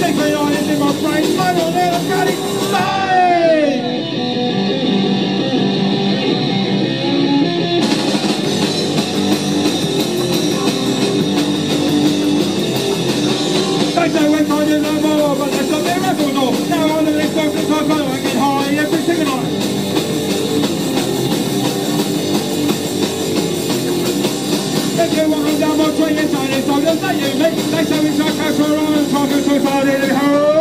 Kingsmeadow is in my brain, slow on there, I'm getting started! They say when time is no more, but they've got their records off. Now on the next one, the time I get high every single night. If you want to down my train, it's on, it's on, just say you me. They say we try to cash for all, and talking too far in the hole.